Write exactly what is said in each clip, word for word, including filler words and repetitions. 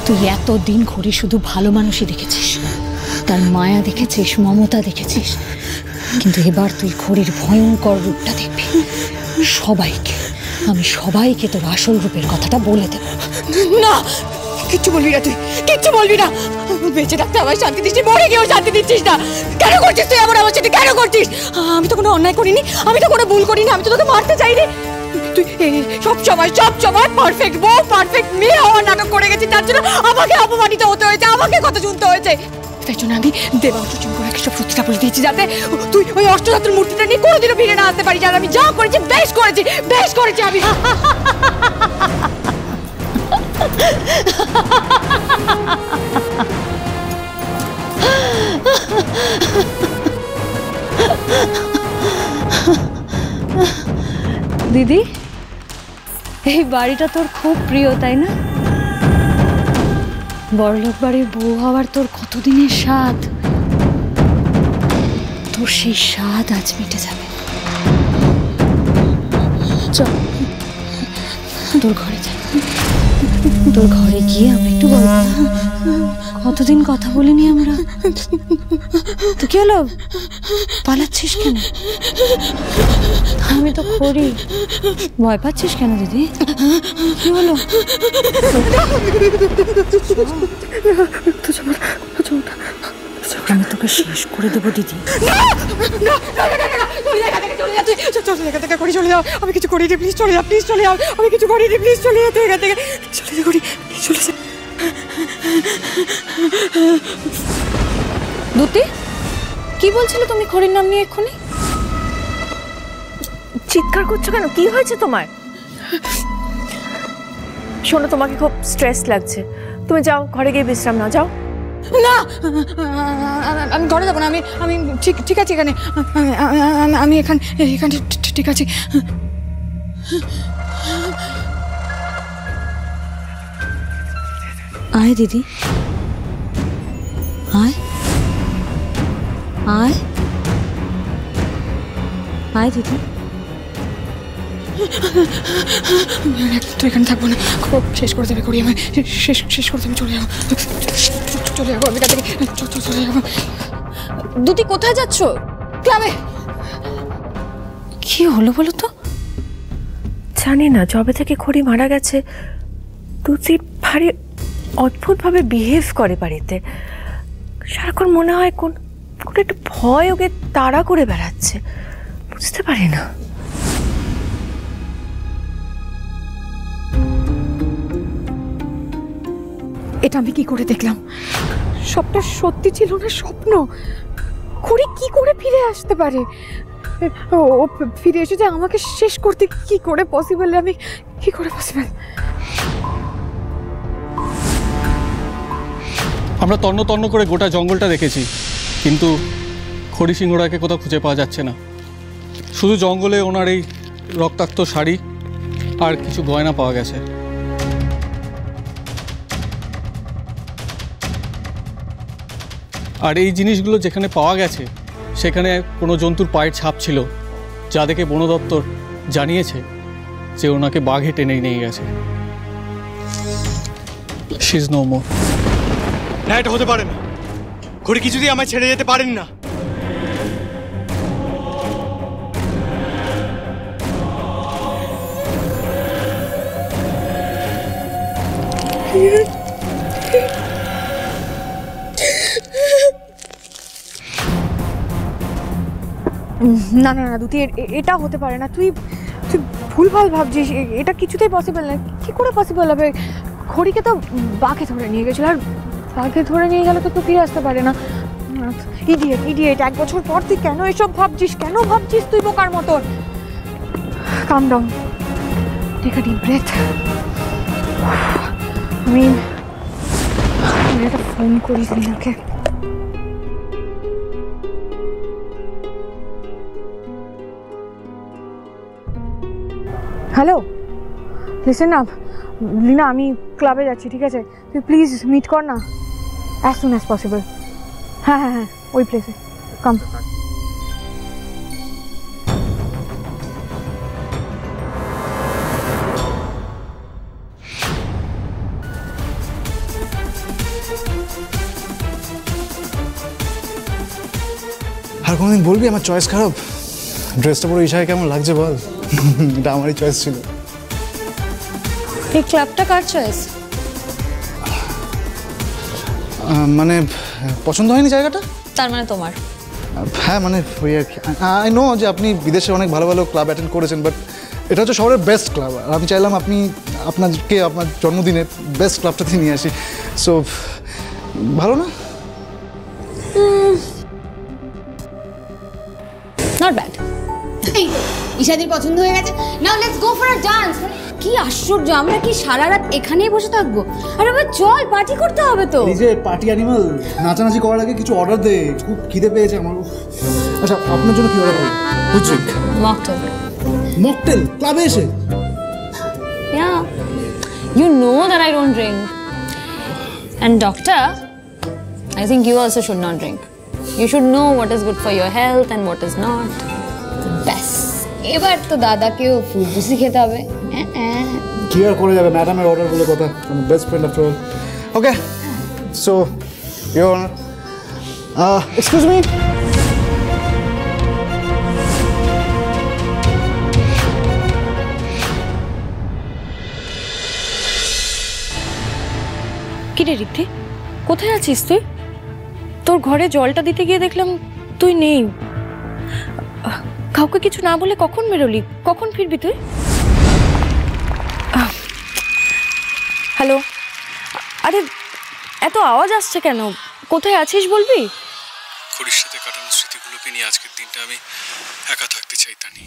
তুই এতদিন ঘড়ি শুধু ভালো মানুষই দেখেছিস, তার মায়া দেখেছিস, মমতা দেখেছিস, কিন্তু এবার তুই ঘড়ির ভয়ঙ্কর রূপটা দেখবি। সবাইকে আমি সবাইকে তোর আসল রূপের কথাটা বলে দেব। না, কিচ্ছু বলবি না, তুই কিচ্ছু বলবি না। বেঁচে থাকতে আমার শান্তি দিচ্ছিস, মরে গিয়েও শান্তি দিচ্ছিস না। কেন করছিস তুই আমার আমার সাথে, কেন করছিস? আমি তো কোনো অন্যায় করিনি, আমি তো কোনো ভুল করিনি, আমি তো তোকে মারতে চাইনি। তুই সব সময় সব সময় পারফেক্ট বউ, পারফেক্ট মেয়ে হওয়ার নাটক করে গেছিস, তার জন্য আমাকে অপমানিত হতে হয়েছে, আমাকে কথা শুনতে হয়েছে। তাই জন্য আমি দেবাংশ চুমকুড়াকে সব সত্যিটা বলে দিয়েছি, যাতে তুই ওই অষ্টধাতুর মূর্তিটা নিয়ে কোনোদিনও ফিরে না আসতে পারিস। আর আমি যা করেছি বেশ করেছি, বেশ করেছি আমি। দিদি, এই বাড়িটা তোর খুব প্রিয় তাই না? বড়লোক বাড়ির বউ হওয়ার তোর কতদিনের স্বাদ, তোর সেই স্বাদ আজ মিটে যাবে। চল তোর ঘরে যাই, তোর ঘরে গিয়ে আমরা একটু গল্প। কতদিন কথা বলিনি আমরা। তো কি হলো, পালাচ্ছিস কেন? আমি তো করি। ভয় পাচ্ছিস কেন দিদি? কি হলো? আমি তোকে শেষ করে দেবো দিদি। আমি কিছু করিনি, প্লিজ চলে যাও, প্লিজ চলে যাও। আমি কিছু করিনি, প্লিজ চলে যাও এখান থেকে, চলে যাও, চলে যাও। দুতি, কি বলছিলে তুমি খড়ির নাম নিয়ে এক্ষুনি? চিৎকার করছো কেন? কি হয়েছে তোমার? শোনো, তোমাকে খুব স্ট্রেস লাগছে, তুমি যাও ঘরে গিয়ে বিশ্রাম নাও, যাও। না, আমি ঘরে যাবো না। আমি আমি ঠিক ঠিক আছে এখানে, আমি এখানে এখানে ঠিক আছে। আয় দিদি, আয় আয় আয় দিদি। তো এখানে থাকবো না, খুব শেষ করে দেবে করি, আমি শেষ শেষ করে দেবে। চলে যাবো, চলে যাবো আমি কাছে, চলে যাবো। দুতি, কোথায় যাচ্ছ? ক্লাবে। কি হলো বলো তো? জানি না, যবে থেকে খড়ি মারা গেছে দুতি ভারী অদ্ভুতভাবে বিহেভ করে বাড়িতে। সারাক্ষণ মনে হয় কোন কোনো একটা ভয় ওকে তাড়া করে বেড়াচ্ছে, বুঝতে পারি না। এটা আমি কি করে দেখলাম? সবটা সত্যি ছিল না স্বপ্ন? খড়ি কি করে ফিরে আসতে পারে? ও ফিরে এসে যে আমাকে শেষ করতে কি করে পসিবল? আমি কি করে পসিবল? আমরা তন্ন তন্ন করে গোটা জঙ্গলটা দেখেছি, কিন্তু খড়ি সিংহরাকে কোথাও খুঁজে পাওয়া যাচ্ছে না। শুধু জঙ্গলে ওনার এই রক্তাক্ত শাড়ি আর কিছু গয়না পাওয়া গেছে। আর এই জিনিসগুলো যেখানে পাওয়া গেছে সেখানে কোনো জন্তুর পায়ের ছাপ ছিল, যা দেখে বন দপ্তর জানিয়েছে যে ওনাকে বাঘে টেনে নিয়ে গেছে। She is no more. না, এটা হতে পারে না। ঘড়ি কিছুতেই আমায় ছেড়ে যেতে পারেন না। না না না দুতি, এটা হতে পারে না। তুই তুই ভুলভাল ভাবছিস, এটা কিছুতেই পসিবল না। কি করে পসিবল হবে? ঘড়িকে তো বাঘে ধরে নিয়ে গেছিল, আর বাঘে ধরে নিয়ে গেলে তো তুই ফিরে আসতে পারে না। ইডিয়েট ইডিয়েট, এক বছর পর তুই কেন এসব ভাবছিস? কেন ভাবছিস তুই বোকার মতন? Calm down, take a deep breath. আমি একটা ফোন করি ওকে। হ্যালো, লিসেন আপ লীনা, আমি ক্লাবে যাচ্ছি, ঠিক আছে? তুই প্লিজ মিট কর না, অ্যাজ সুন অ্যাজ পসিবল। হ্যাঁ হ্যাঁ হ্যাঁ, ওই প্লেসে কাম। কোনোদিন বলবি আমার চয়েস খারাপ? ড্রেসটা পরে ঈশাকে কেমন লাগছে বল? এটা আমারই চয়েস ছিল। এই ক্লাবটা কার চয়েস? মানে পছন্দ হয়নি জায়গাটা? তার মানে তোমার? হ্যাঁ মানে ওই আর কি। আই নো যে আপনি বিদেশে অনেক ভালো ভালো ক্লাব অ্যাটেন্ড করেছেন, বাট এটা হচ্ছে শহরের বেস্ট ক্লাব। আর আমি চাইলাম আপনি আপনাকে আপনার জন্মদিনে বেস্ট ক্লাবটাতে নিয়ে আসি। সো ভালো না? Not bad. ঈশাদির পছন্দ হয়ে গেছে। Now let's go for a dance. কি আশ্চর্য, আমরা কি সারা রাত এখানেই বসে থাকবো? আর আবার চল, পার্টি করতে হবে তো। এই যে পার্টি অ্যানিমাল, নাচানাচি করার আগে কিছু অর্ডার দে, খুব খিদে পেয়েছে আমার। আচ্ছা আপনার জন্য কি অর্ডার করব? Which drink? মকটেল। মকটেল ক্লাবে এসে? Yeah. You know that I don't drink. And doctor, I think you also should not drink. You should know what is good for your health and what is not. ব্যাস, এবার তো দাদাকেও food juicy খেতে হবে। কি আর করে যাবে, ম্যাডামের order বলে কথা। আমি best friend after all. Okay, so your honour, excuse me. কি রে ঋদ্ধি, কোথায় আছিস তুই? তোর ঘরে জলটা দিতে গিয়ে দেখলাম তুই নেই। কাউকে কিছু না বলে কখন বেরোলি? কখন ফিরবি তুই? হ্যালো, আরে এত আওয়াজ আসছে কেন? কোথায় আছিস বলবি? খড়ির সাথে কাটানো স্মৃতিগুলোকে নিয়ে আজকের দিনটা আমি একা থাকতে চাই, তানি।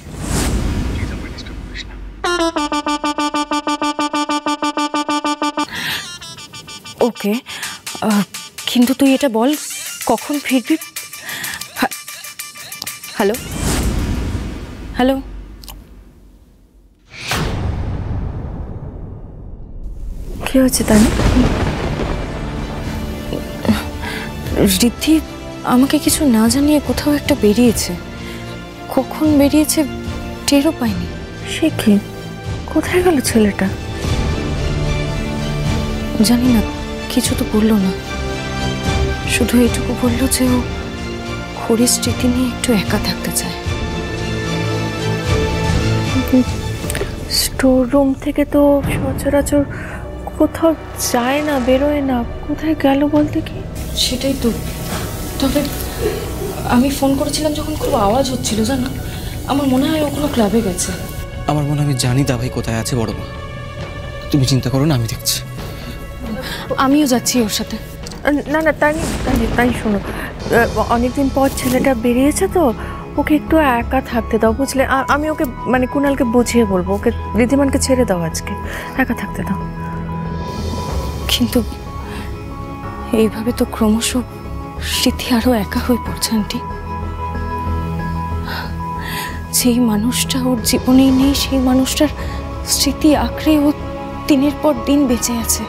ওকে, কিন্তু তুই এটা বল কখন ফিরবি? হ্যালো হ্যালো কি হয়েছে তাই? ঋদ্ধি আমাকে কিছু না জানিয়ে কোথাও একটা বেরিয়েছে। কখন বেরিয়েছে টেরও পাইনি। সে কি, কোথায় গেল ছেলেটা? জানি না, কিছু তো বললো না। শুধু এটুকু বললো যে ও খড়ির স্মৃতি নিয়ে একটু একা থাকতে চায়। স্টোর রুম থেকে তো সচরাচর কোথাও যায় না, বেরোয় না। কোথায় গেল বলতে কি? সেটাই তো। তবে আমি ফোন করেছিলাম যখন খুব আওয়াজ হচ্ছিল, জানো, আমার মনে হয় ও কোনো ক্লাবে গেছে। আমার মনে হয় আমি জানি দা ভাই কোথায় আছে। বড় মা, তুমি চিন্তা করো না, আমি দেখছি। আমিও যাচ্ছি ওর সাথে। না না তাই তাই তাই শোনো, অনেকদিন পর ছেলেটা বেরিয়েছে তো, ওকে একটু একা থাকতে দাও, বুঝলে? আমি ওকে মানে কুণালকে বুঝিয়ে বলবো, ওকে ঋদ্ধিমানকে ছেড়ে দাও, আজকে একা থাকতে দাও। কিন্তু এইভাবে তো ক্রমশ স্মৃতি আরো একা হয়ে পড়ছে আন্টি। যেই মানুষটা ওর জীবনেই নেই, সেই মানুষটার স্মৃতি আঁকড়ে ও দিনের পর দিন বেঁচে আছে।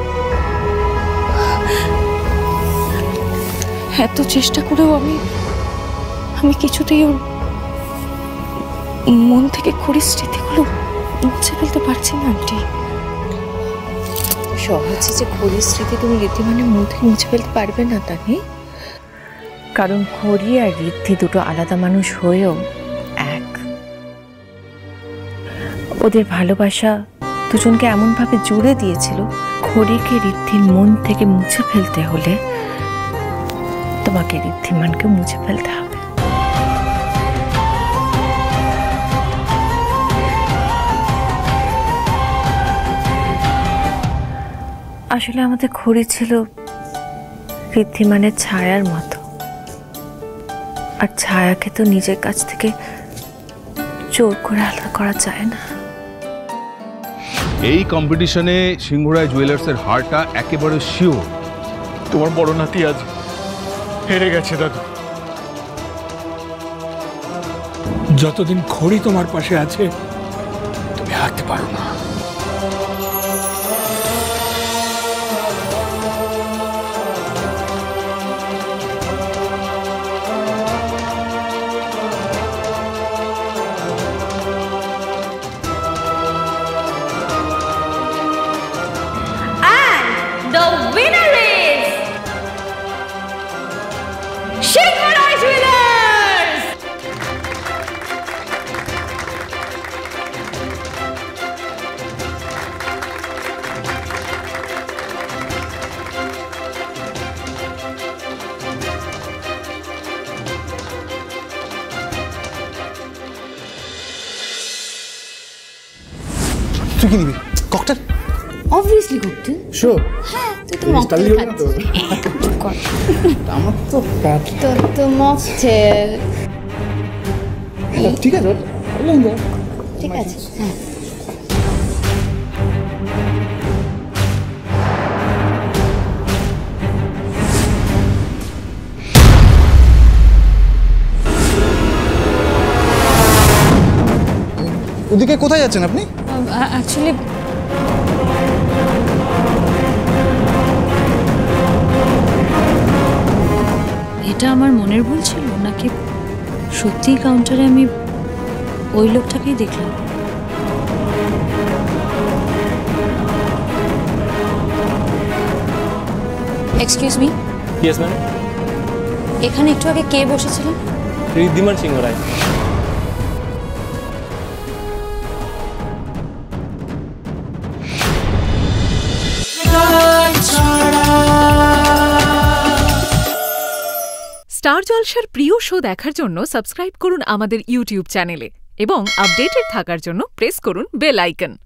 এত চেষ্টা করেও আমি আমি কিছুতেই ওর মন থেকে খড়ির স্মৃতিগুলো মুছে ফেলতে পারছি না আন্টি। সহজে যে খড়ির স্মৃতি তুমি ঋদ্ধিমানের মন থেকে মুছে ফেলতে পারবে না, তানি। কারণ খড়ি আর ঋদ্ধি দুটো আলাদা মানুষ হয়েও এক। ওদের ভালোবাসা দুজনকে এমনভাবে জুড়ে দিয়েছিল, খড়িকে ঋদ্ধির মন থেকে মুছে ফেলতে হলে তোমাকে ঋদ্ধিমানকে মুছে ফেলতে হবে। আসলে আমাদের খড়ি ছিল ঋদ্ধিমানের ছায়ার মতো, আর ছায়াকে তো নিজের কাছ থেকে জোর করে আলাদা করা যায় না। এই কম্পিটিশনে সিংহরায় জুয়েলার্সের হারটা একেবারে শিওর। তোমার বড় নাতি আজ হেরে গেছে দাদু। যতদিন খড়ি তোমার পাশে আছে তুমি হারতে পারো না। The winner is Shinghara Jewelers! তুই কি নিবি? ককটেল? Obviously cocktail. শিওর? হ্যাঁ, তুই তো মকটেল খাচ্ছিস। আমার তো প্যাট। তোর তো মকটেল। ঠিক আছে, ঠিক আছে, হ্যাঁ। ওদিকে কোথায় যাচ্ছেন আপনি? অ্যাকচুয়ালি এটা আমার মনের ভুল ছিল নাকি সত্যিই কাউন্টারে আমি ওই লোকটাকেই দেখলাম? Excuse me. Yes ma'am. এখানে একটু আগে কে বসেছিলেন? ঋদ্ধিমান সিংহ রায়। স্টার জলসার প্রিয় শো দেখার জন্য সাবস্ক্রাইব করুন আমাদের ইউটিউব চ্যানেলে এবং আপডেটেড থাকার জন্য প্রেস করুন বেল আইকন।